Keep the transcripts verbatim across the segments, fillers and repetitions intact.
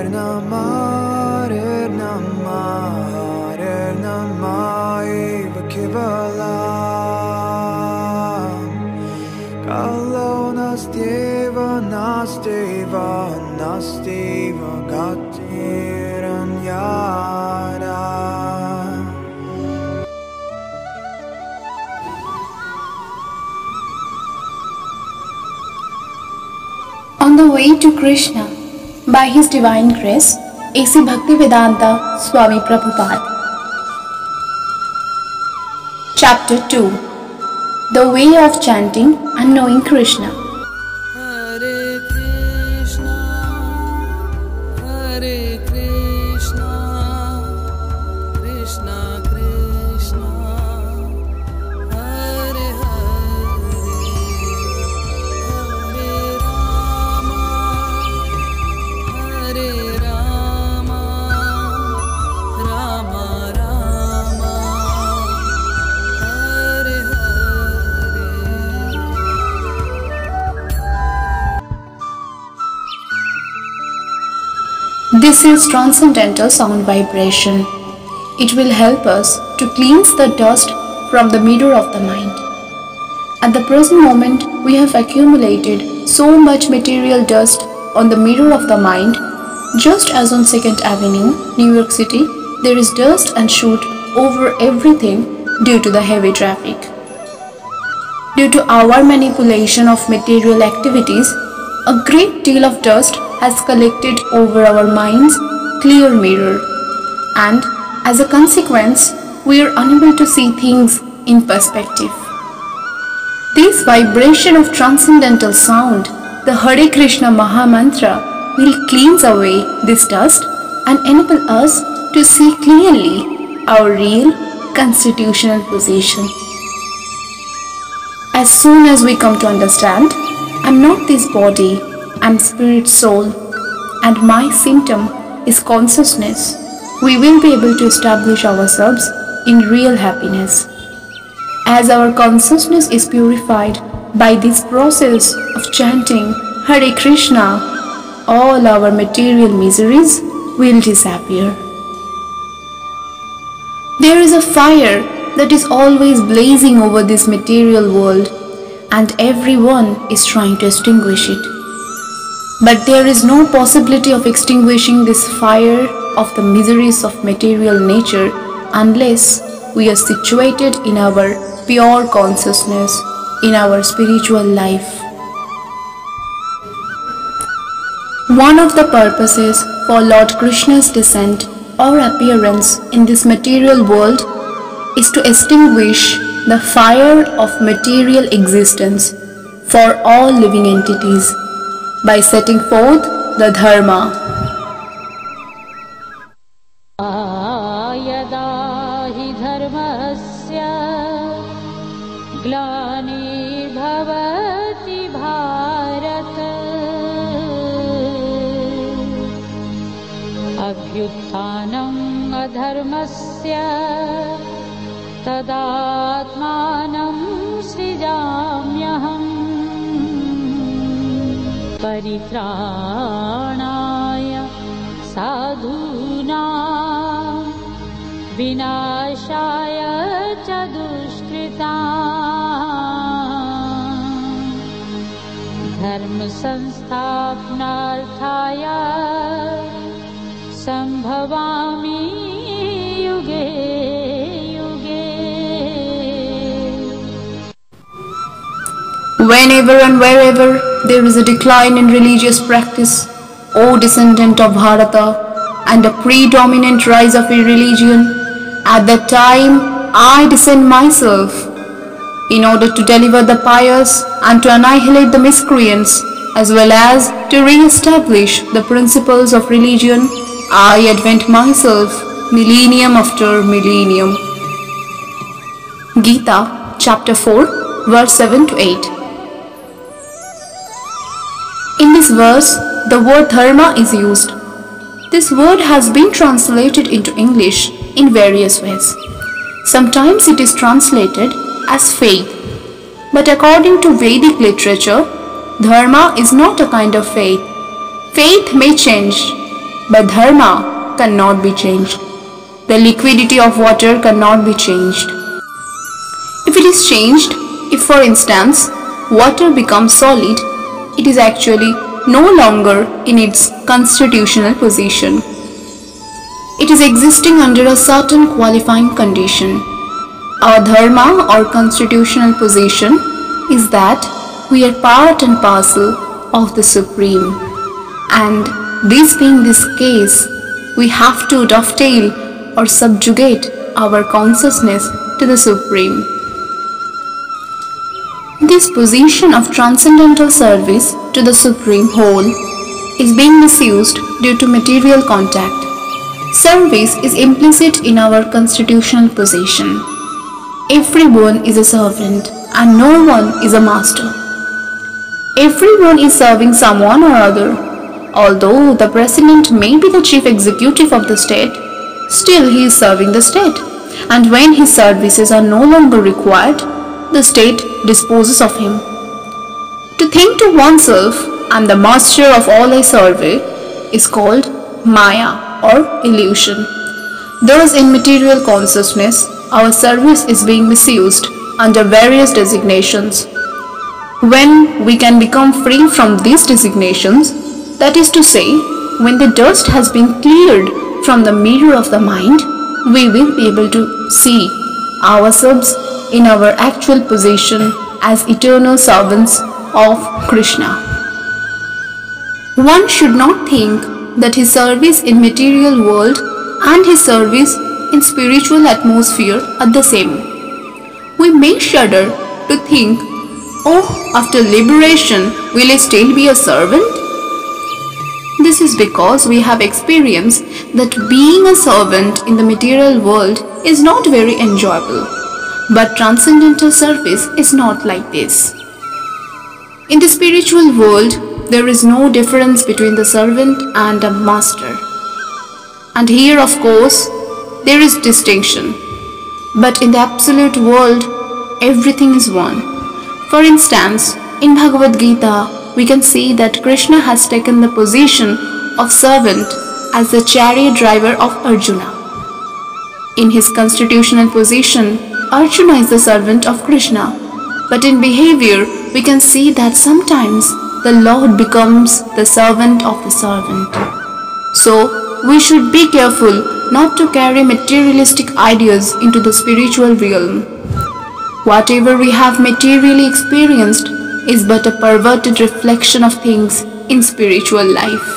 Nama, Hare Nama, Hare Nama, Eva Kevalam. Kalo Nasteva, Nasteva, Nasteva, Gatiranyada. On the way to Krishna, by His Divine Grace, A C Bhaktivedanta Swami Prabhupada. Chapter two. The Way of Chanting and Knowing Krishna. Hare Krishna, Hare Krishna, Krishna Krishna, Hare Hare, Hare Rama, Hare Rama, Rama Rama, Hare Hare. This is transcendental sound vibration. It will help us to cleanse the dust from the mirror of the mind. At the present moment, we have accumulated so much material dust on the mirror of the mind. Just as on second Avenue, New York City, there is dust and soot over everything due to the heavy traffic. Due to our manipulation of material activities, a great deal of dust has collected over our mind's clear mirror, and as a consequence, we are unable to see things in perspective. This vibration of transcendental sound, the Hare Krishna Maha Mantra, will cleanse away this dust and enable us to see clearly our real constitutional position. As soon as we come to understand, I am not this body, I am spirit soul, and my symptom is consciousness, we will be able to establish ourselves in real happiness. As our consciousness is purified by this process of chanting Hare Krishna, all our material miseries will disappear. There is a fire that is always blazing over this material world, and everyone is trying to extinguish it. But there is no possibility of extinguishing this fire of the miseries of material nature unless we are situated in our pure consciousness, in our spiritual life. One of the purposes for Lord Krishna's descent or appearance in this material world is to extinguish the fire of material existence for all living entities by setting forth the Dharma. यदा हि धर्मस्य ग्लानिर्भवति भारत अभ्युत्थानम् अधर्मस्य तदात्मानं सृजाम्यहम् परित्राणाय साधूनां विनाशाय च दुष्कृतां धर्म संस्थापनार्थाय संभवामि युगे युगे. Whenever and wherever there is a decline in religious practice, O descendant of Bharata, and a predominant rise of irreligion, at that time I descend myself in order to deliver the pious and to annihilate the miscreants, as well as to re-establish the principles of religion. I advent myself millennium after millennium. Gita, chapter four, verse seven to eight. In this verse, the word dharma is used. This word has been translated into English in various ways. Sometimes it is translated as faith, but according to Vedic literature, dharma is not a kind of faith. Faith may change. but dharma cannot be changed. The liquidity of water cannot be changed. If it is changed, if for instance water becomes solid, it is actually no longer in its constitutional position. It is existing under a certain qualifying condition. Our dharma or constitutional position is that we are part and parcel of the Supreme. And this being this case, we have to dovetail or subjugate our consciousness to the Supreme. This position of transcendental service to the Supreme Whole is being misused due to material contact. Service is implicit in our constitutional position. Everyone is a servant and no one is a master. Everyone is serving someone or other. Although the president may be the chief executive of the state, still he is serving the state. And when his services are no longer required, the state disposes of him. To think to oneself, I am the master of all I serve, is called Maya or illusion. Thus, in material consciousness, our service is being misused under various designations. When we can become free from these designations, that is to say, when the dust has been cleared from the mirror of the mind, we will be able to see ourselves in our actual position as eternal servants of Krishna. One should not think that his service in material world and his service in spiritual atmosphere are the same. We may shudder to think, oh, after liberation, will I still be a servant? This is because we have experienced that being a servant in the material world is not very enjoyable. But transcendental service is not like this. In the spiritual world, there is no difference between the servant and a master. And here, of course, there is distinction. But in the absolute world, everything is one. For instance, in Bhagavad Gita, we can see that Krishna has taken the position of servant as the chariot driver of Arjuna. In his constitutional position, Arjuna is the servant of Krishna. But in behavior, we can see that sometimes the Lord becomes the servant of the servant. So, we should be careful not to carry materialistic ideas into the spiritual realm. Whatever we have materially experienced is but a perverted reflection of things in spiritual life.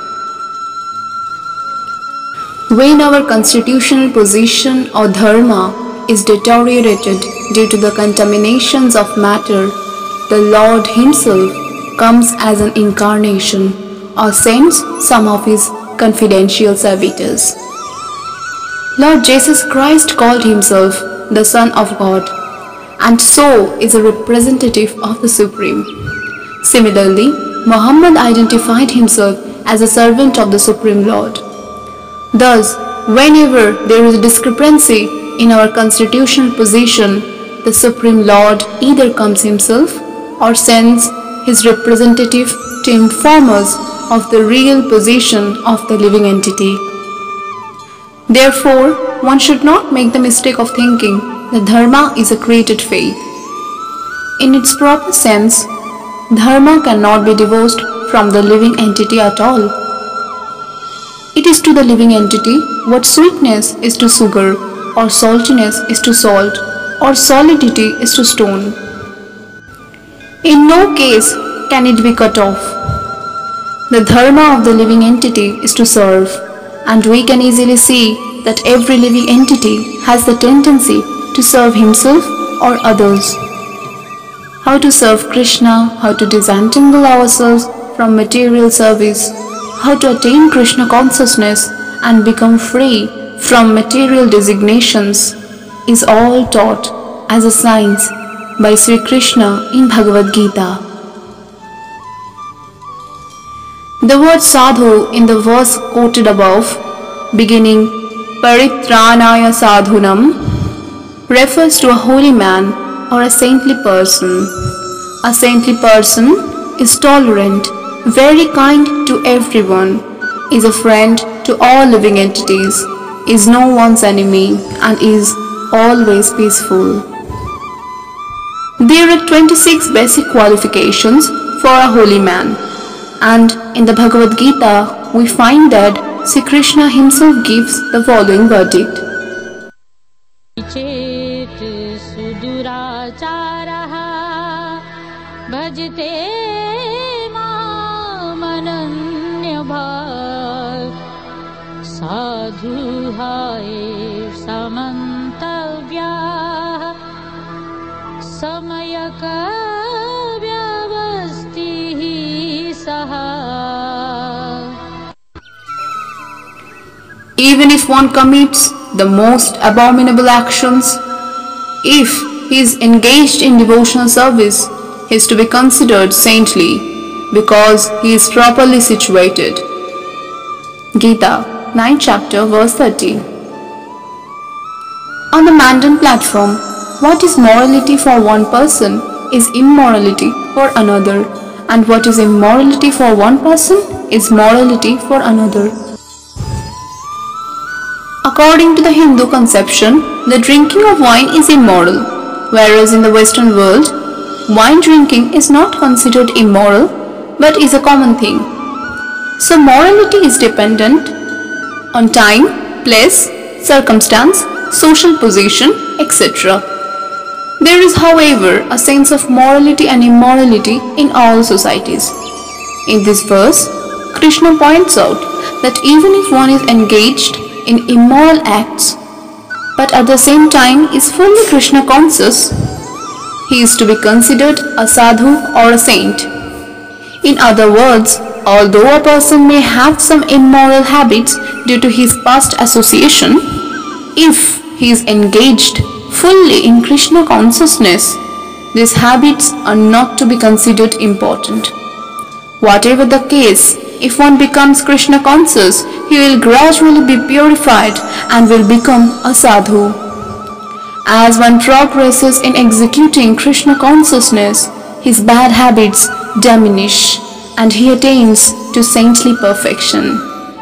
When our constitutional position or dharma is deteriorated due to the contaminations of matter, the Lord Himself comes as an incarnation or sends some of His confidential servitors. Lord Jesus Christ called Himself the Son of God, and so is a representative of the Supreme. Similarly, Muhammad identified himself as a servant of the Supreme Lord. Thus, whenever there is a discrepancy in our constitutional position, the Supreme Lord either comes Himself or sends His representative to inform us of the real position of the living entity. Therefore, one should not make the mistake of thinking that dharma is a created faith. In its proper sense, dharma cannot be divorced from the living entity at all. It is to the living entity what sweetness is to sugar, or saltiness is to salt, or solidity is to stone. In no case can it be cut off. The dharma of the living entity is to serve, and we can easily see that every living entity has the tendency to serve himself or others. How to serve Krishna, how to disentangle ourselves from material service, how to attain Krishna consciousness and become free from material designations is all taught as a science by Sri Krishna in Bhagavad Gita. The word sadhu in the verse quoted above, beginning Paritranaya sadhunam, refers to a holy man or a saintly person. A saintly person is tolerant, very kind to everyone, is a friend to all living entities, is no one's enemy, and is always peaceful. There are twenty-six basic qualifications for a holy man, and in the Bhagavad Gita we find that Sri Krishna himself gives the following verdict. चेत सुदुराचारः भजते मामनन्यभाक् साधुहाय समन्तव्याः समयक व्यवस्थिः सः. Even if one commits the most abominable actions, if he is engaged in devotional service, he is to be considered saintly because he is properly situated. Gita, ninth chapter, verse thirty. On the Mandan platform, what is morality for one person is immorality for another, and what is immorality for one person is morality for another. According to the Hindu conception, the drinking of wine is immoral, whereas in the Western world, wine drinking is not considered immoral but is a common thing. So morality is dependent on time, place, circumstance, social position, et cetera. There is, however, a sense of morality and immorality in all societies. In this verse, Krishna points out that even if one is engaged in immoral acts, but at the same time is fully Krishna conscious, he is to be considered a sadhu or a saint. In other words, although a person may have some immoral habits due to his past association, if he is engaged fully in Krishna consciousness, these habits are not to be considered important. Whatever the case, if one becomes Krishna conscious, he will gradually be purified and will become a sadhu. As one progresses in executing Krishna consciousness, his bad habits diminish and he attains to saintly perfection.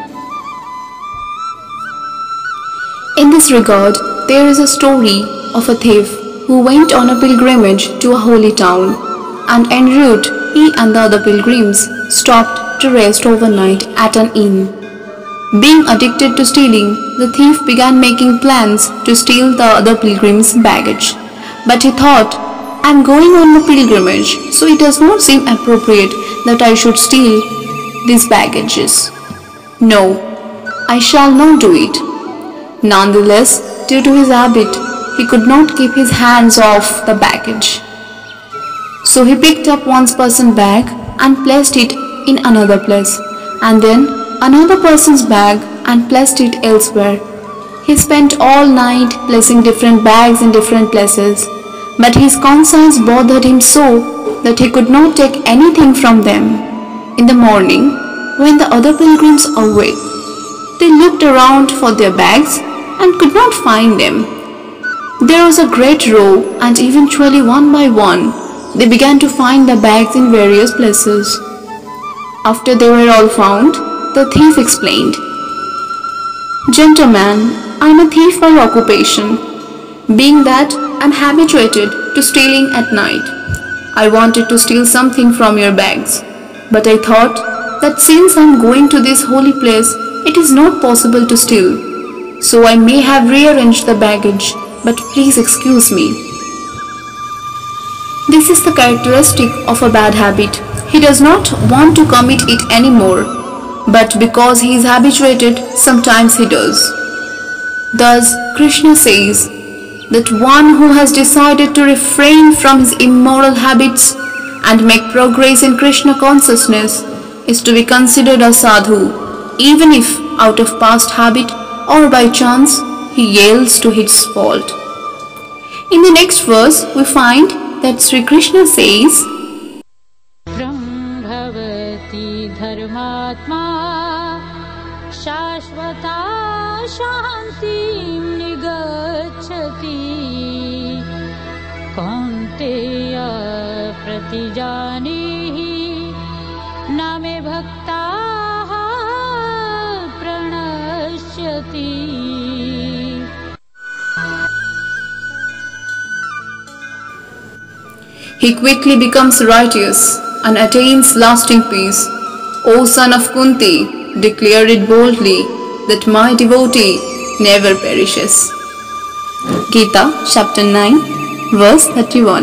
In this regard, there is a story of a thief who went on a pilgrimage to a holy town, and en route he and the other pilgrims stopped to rest overnight at an inn. Being addicted to stealing, the thief began making plans to steal the other pilgrims' baggage. But he thought, I am going on a pilgrimage, so it does not seem appropriate that I should steal these baggages. No, I shall not do it. Nonetheless, due to his habit, he could not keep his hands off the baggage. So he picked up one person's bag and placed it in another place, and then another person's bag and placed it elsewhere. He spent all night placing different bags in different places, but his conscience bothered him so that he could not take anything from them. In the morning, when the other pilgrims awoke, they looked around for their bags and could not find them. There was a great row, and eventually one by one, they began to find the bags in various places. After they were all found, the thief explained, Gentleman, I am a thief by occupation. Being that I am habituated to stealing at night, I wanted to steal something from your bags. But I thought that since I am going to this holy place, it is not possible to steal. So I may have rearranged the baggage, but please excuse me. This is the characteristic of a bad habit. He does not want to commit it anymore, but because he is habituated, sometimes he does. Thus, Krishna says that one who has decided to refrain from his immoral habits and make progress in Krishna consciousness is to be considered a sadhu, even if out of past habit or by chance he yields to his fault. In the next verse, we find that Sri Krishna says, Brahmavati dharmatma shashvata shantim nigacchati kaunteya pratijanihi name bhaktaha He quickly becomes righteous and attains lasting peace. O son of Kunti, declare it boldly that my devotee never perishes. Gita chapter nine, verse thirty-one.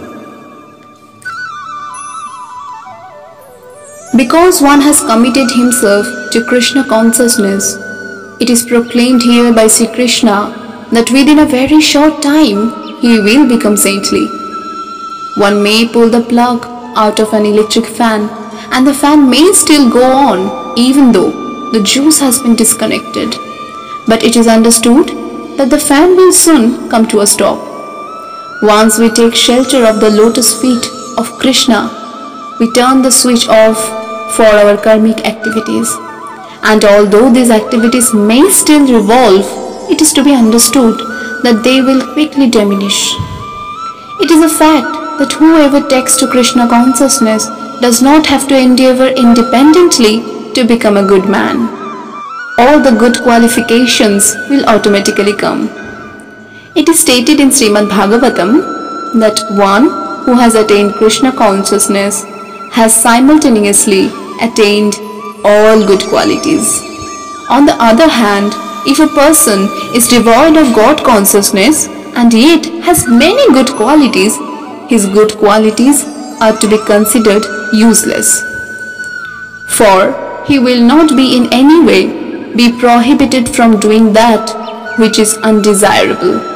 Because one has committed himself to Krishna consciousness, it is proclaimed here by Sri Krishna that within a very short time he will become saintly. One may pull the plug out of an electric fan and the fan may still go on even though the juice has been disconnected. But it is understood that the fan will soon come to a stop. Once we take shelter of the lotus feet of Krishna, we turn the switch off for our karmic activities. And although these activities may still revolve, it is to be understood that they will quickly diminish. It is a fact that whoever takes to Krishna consciousness does not have to endeavor independently to become a good man. All the good qualifications will automatically come. It is stated in Srimad Bhagavatam that one who has attained Krishna consciousness has simultaneously attained all good qualities. On the other hand, if a person is devoid of God consciousness and yet has many good qualities, his good qualities are to be considered useless. For he will not be in any way be prohibited from doing that which is undesirable.